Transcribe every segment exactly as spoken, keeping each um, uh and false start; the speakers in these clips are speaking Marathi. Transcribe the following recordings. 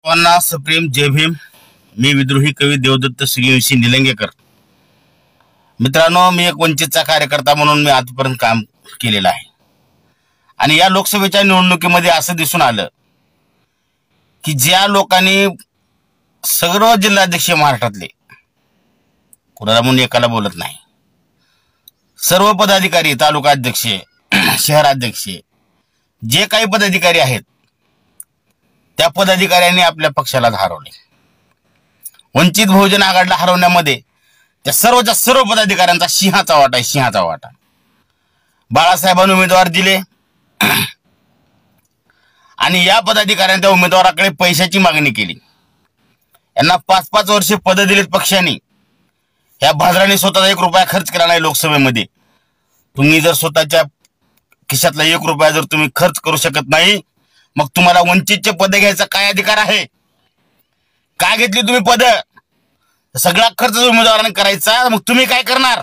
सर्वांना सप्रेम जय भीम। मी विद्रोही कवी देवदत्त सूर्यवंशी निलंगेकर। मित्रांनो, मी एक वंचितचा कार्यकर्ता म्हणून मी आजपर्यंत काम केलेलं आहे आणि या लोकसभेच्या निवडणुकीमध्ये असं दिसून आलं की ज्या लोकांनी सर्व जिल्हाध्यक्ष महाराष्ट्रातले, कुणाला म्हणून एकाला बोलत नाही, सर्व पदाधिकारी, तालुका अध्यक्ष, शहराध्यक्ष, जे काही पदाधिकारी आहेत त्या पदाधिकाऱ्यांनी आपल्या पक्षाला हरवले। वंचित बहुजन आघाडीला हरवण्यामध्ये त्या सर्वच्या सर्व पदाधिकाऱ्यांचा सिंहाचा वाटा आहे, सिंहाचा वाटा। बाळासाहेबांनी उमेदवार दिले आणि या पदाधिकाऱ्यांनी त्या उमेदवाराकडे पैशाची मागणी केली। यांना पाच पाच वर्षे पद दिलेत पक्षाने। या भाजराने स्वतःचा एक रुपया खर्च केला नाही लोकसभेमध्ये। तुम्ही जर स्वतःच्या खिशातला एक रुपया जर तुम्ही खर्च करू शकत नाही, मग तुम्हाला वंचितचे पद घ्यायचा काय अधिकार आहे? काय घेतली तुम्ही पद? सगळा खर्च उमेदवाराने करायचा, मग तुम्ही काय करणार?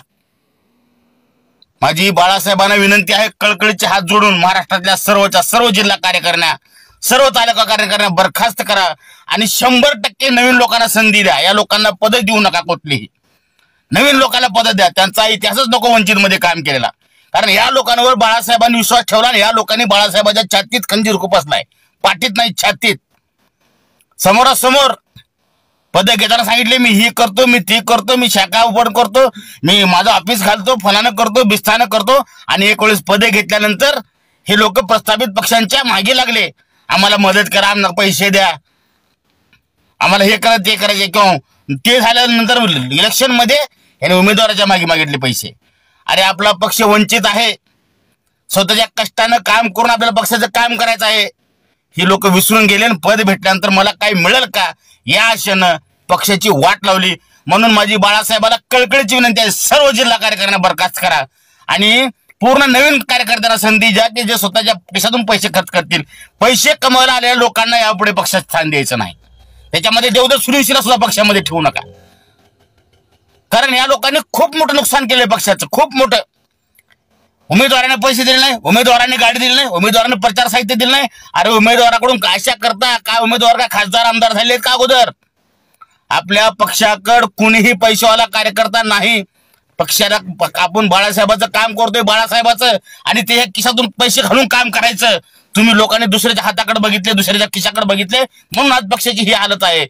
माझी बाळासाहेबांना विनंती आहे, कळकळीचे हात जोडून महाराष्ट्रातल्या सर्वच्या सर्व जिल्हा कार्यकारिण्या, सर्व तालुका कार्यकारिण्या बरखास्त करा आणि शंभर टक्के नवीन लोकांना संधी द्या। या लोकांना पद देऊ नका, कुठलीही नवीन लोकांना पद द्या। त्यांचा इतिहासच नको वंचित मध्ये काम केलेला, कारण या लोकांवर बाळासाहेबांनी विश्वास ठेवला आणि या लोकांनी बाळासाहेबांच्या छातीत खंजीर खुपसलाय, पाठीत नाही छातीत। समोरासमोर पद घेताना सांगितले, मी ही करतो, मी ती करतो, मी शाखा ओपन करतो, मी माझं ऑफिस घालतो, फलानं करतो, बिस्तानं करतो, आणि एक वेळेस पदे घेतल्यानंतर हे लोक प्रस्थापित पक्षांच्या मागे लागले, आम्हाला मदत करा, आम्हाला पैसे द्या, आम्हाला हे करा ते करायचे। किंवा ते झाल्यानंतर इलेक्शन मध्ये याने उमेदवाराच्या मागे मागितले पैसे। अरे आपला पक्ष वंचित आहे, स्वतःच्या कष्टानं काम करून आपल्याला पक्षाचं काम करायचं आहे। ही लोक विसरून गेले आणि पद भेटल्यानंतर मला काय मिळेल का या आशेनं पक्षाची वाट लावली। म्हणून माझी बाळासाहेबाला कळकळीची विनंती आहे, सर्व जिल्हा कार्यकारिण्या बरखास्त करा आणि पूर्ण नवीन कार्यकर्त्यांना संधी द्या की जे स्वतःच्या पैशातून पैसे खर्च करतील। पैसे कमवायला आलेल्या लोकांना यापुढे पक्षात स्थान द्यायचं नाही। त्याच्यामध्ये देवदत्त सूर्यवंशीला सुद्धा पक्षामध्ये ठेवू नका, कारण या लोकांनी खूप मोठं नुकसान केलंय पक्षाचं, खूप मोठं। उमेदवाराने पैसे दिले नाही, उमेदवाराने गाडी दिली नाही, उमेदवाराने प्रचार साहित्य दिलं नाही। अरे उमेदवाराकडून अशा करता काय उमेदवार काय खासदार आमदार झालेत का अगोदर? आपल्या पक्षाकडे कुणीही पैशावाला कार्यकर्ता नाही। पक्षाला आपण बाळासाहेबाचं काम करतोय, बाळासाहेबाचं, आणि ते खिशातून पैसे घालून काम करायचं। तुम्ही लोकांनी दुसऱ्याच्या हाताकडे बघितले, दुसऱ्याच्या खिशाकडे बघितले, म्हणून आज पक्षाची ही हालत आहे।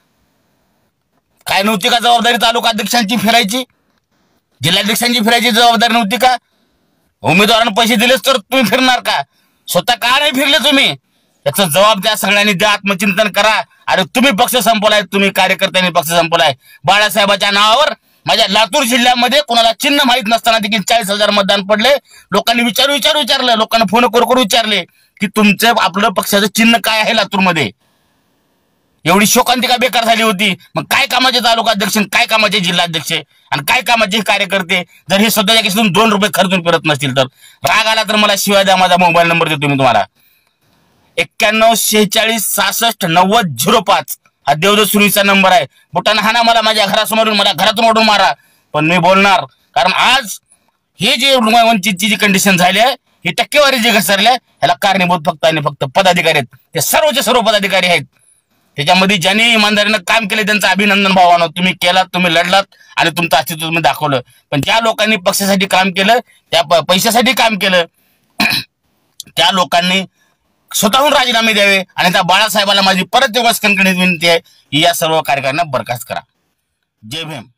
काय नव्हती का जबाबदारी तालुका अध्यक्षांची फिरायची, जिल्हाध्यक्षांची फिरायची जबाबदारी नव्हती का? उमेदवारांना पैसे दिलेच तर तुम्ही फिरणार का? स्वतः का नाही फिरले तुम्ही? याचा जबाब द्या, सगळ्यांनी द्या, आत्मचिंतन करा। अरे तुम्ही पक्ष संपवलाय, तुम्ही कार्यकर्त्यांनी पक्ष संपवलाय। बाळासाहेबांच्या नावावर माझ्या लातूर जिल्ह्यामध्ये कोणाला चिन्ह माहित नसताना देखील चाळीस हजार मतदान पडले। लोकांनी विचारू विचारू विचारलं, लोकांना फोन करून करून विचारले की तुमचं आपलं पक्षाचं चिन्ह काय आहे लातूरमध्ये? एवढी शोकांतिका बेकार झाली होती। मग काय कामाचे तालुका अध्यक्ष, काय कामाचे जिल्हाध्यक्ष आणि काय कामाचे कार्यकर्ते जर हे स्वतःच्या खिशातून दोन रुपये खर्चून फिरत नसतील तर? राग आला तर मला शिवाय द्या, माझा मोबाईल नंबर देतो मी तुम्हाला, एक्क्याण्णव शेहेचाळीस सहासष्ट नव्वद झिरो पाच हा देवदत्त सूर्यवंशीचा नंबर आहे। बोटानं हाना मला, माझ्या घरासमोरून, मला घरातून ओढून मारा, पण मी बोलणार। कारण आज हे जे वंचितची जी कंडिशन झाली आहे, ही टक्केवारी जी घसरली आहे, ह्याला कारणीभूत फक्त आणि फक्त पदाधिकारी आहेत। ते सर्वचे सर्व पदाधिकारी आहेत। त्याच्यामध्ये ज्यांनी इमानदारीनं काम केले त्यांचं अभिनंदन भावानं, तुम्ही केलात, तुम्ही लढलात आणि तुमचं अस्तित्व तुम्ही दाखवलं। पण ज्या लोकांनी पक्षासाठी काम केलं, त्या पैशासाठी काम केलं, त्या लोकांनी स्वतःहून राजीनामे द्यावे आणि त्या बाळासाहेबाला माझी परत तेव्हाच कणकणीत विनंती आहे की या सर्व कार्यकर्त्यांना बरखास्त करा। जय भीम।